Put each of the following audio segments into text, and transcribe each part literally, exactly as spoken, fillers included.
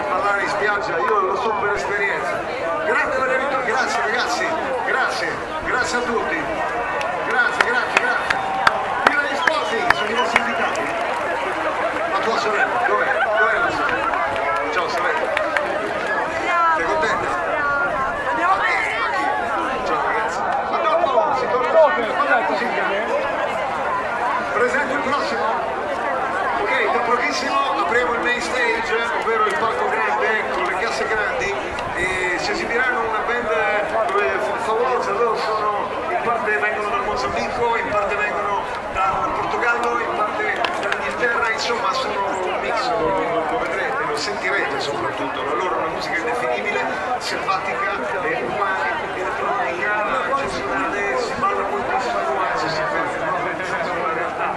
ballare in spiaggia, io lo so per esperienza. Grazie per aver grazie ragazzi, grazie, grazie a tutti. Grazie, grazie, grazie. Viva gli sposi, sono i vostri invitati. La tua sorella, dov'è? Dov'è la sorella? Ciao sorella. Sei contenta? Andiamo bene. Ciao ragazzi. A dopo, si torna con la musica. Presento il prossimo. Ok, tra pochissimo apriamo il main stage, ovvero il palco grande con le casse grandi, e si esibiranno una band favolosa. Loro sono, in parte vengono dal Mozambico, in parte vengono dal Portogallo, in parte dall'Inghilterra, insomma sono un mix, lo vedrete, lo sentirete soprattutto. La loro è una musica indefinibile, selvatica e umana, elettronica, eccezionale, si balla moltissimo qua, si sente la realtà.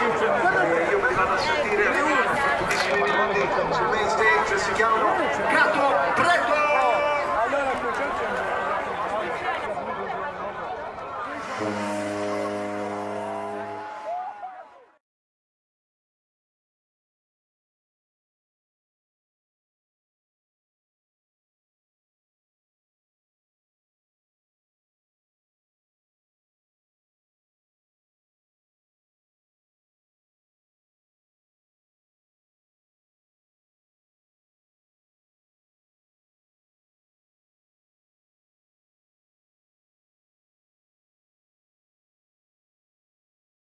Io me li vado a sentire, tutti sul main stage, si chiamano